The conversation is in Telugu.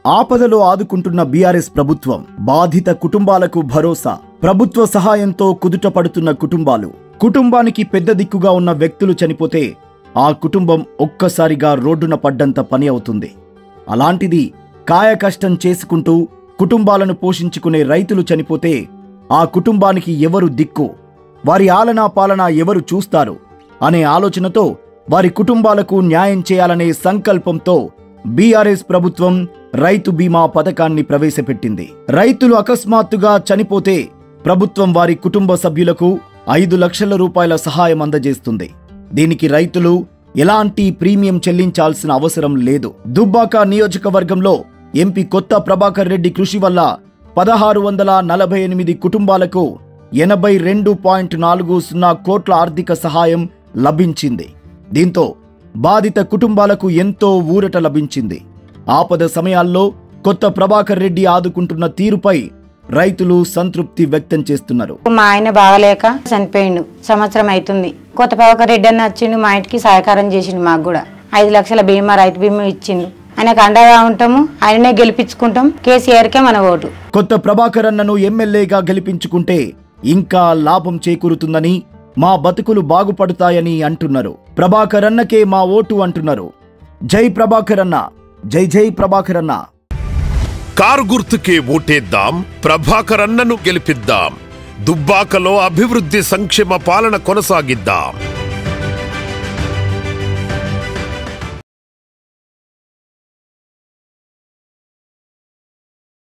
ఆపదలో ఆదుకుంటున్న బీఆర్ఎస్ ప్రభుత్వం, బాధిత కుటుంబాలకు భరోసా. ప్రభుత్వ సహాయంతో కుదుట పడుతున్న కుటుంబాలు. కుటుంబానికి పెద్ద దిక్కుగా ఉన్న వ్యక్తులు చనిపోతే ఆ కుటుంబం ఒక్కసారిగా రోడ్డున పడ్డంత పని అవుతుంది. అలాంటిది కాయకష్టం చేసుకుంటూ కుటుంబాలను పోషించుకునే రైతులు చనిపోతే ఆ కుటుంబానికి ఎవరు దిక్కు, వారి ఆలనా పాలన ఎవరు చూస్తారు అనే ఆలోచనతో వారి కుటుంబాలకు న్యాయం చేయాలనే సంకల్పంతో బీఆర్ఎస్ ప్రభుత్వం రైతు బీమా పథకాన్ని ప్రవేశపెట్టింది. రైతులు అకస్మాత్తుగా చనిపోతే ప్రభుత్వం వారి కుటుంబ సభ్యులకు 5 లక్షల రూపాయల సహాయం అందజేస్తుంది. దీనికి రైతులు ఎలాంటి ప్రీమియం చెల్లించాల్సిన అవసరం లేదు. దుబ్బాక నియోజకవర్గంలో ఎంపీ కొత్త ప్రభాకర్ రెడ్డి కృషి వల్ల 1648 కుటుంబాలకు 82.40 కోట్ల ఆర్థిక సహాయం లభించింది. దీంతో బాధిత కుటుంబాలకు ఎంతో ఊరట లభించింది. ఆపద సమయాల్లో కొత్త ప్రభాకర్ రెడ్డి ఆదుకుంటున్న తీరుపై రైతులు సంతృప్తి వ్యక్తం చేస్తున్నారు. మా ఆయన బాగలేక చనిపోయిండు, సంవత్సరం అవుతుంది. కొత్త ప్రభాకర్ రెడ్డి అన్న వచ్చిండు, మా ఇంటికి సహకారం చేసిండు. మాకు కూడా 5 లక్షల బీమా, రైతు బీమా ఇచ్చిండు. ఆయనకు అండగా ఉంటాము, ఆయననే గెలిపించుకుంటాం. కేసీఆర్కే మన ఓటు. కొత్త ప్రభాకర్ అన్నను ఎమ్మెల్యేగా గెలిపించుకుంటే ఇంకా లాభం చేకూరుతుందని, మా బతుకులు బాగుపడతాయని అంటున్నారు. ప్రభాకర్ అన్నకే మా ఓటు అంటున్నారు. జై ప్రభాకర్ అన్న, జై జై ప్రభాకర్ అన్న. కారు గుర్తుకే ఓటేద్దాం, ప్రభాకర్ అన్నను గెలిపిద్దాం. దుబ్బాకలో అభివృద్ధి సంక్షేమ పాలన కొనసాగిద్దాం.